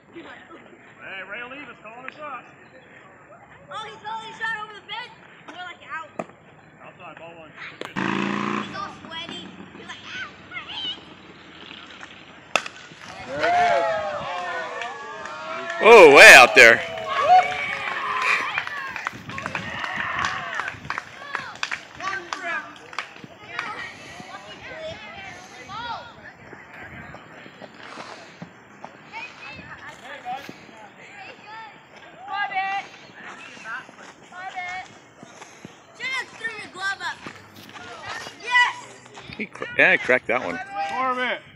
Hey, Ray Oliva's calling a shot. Oh, he's calling a shot over the fence. We're like out. Outside, ball one. He's all sweaty. He's like, ow, my hand. There it is. Oh, way out there. Yeah, I cracked that one. Corbett.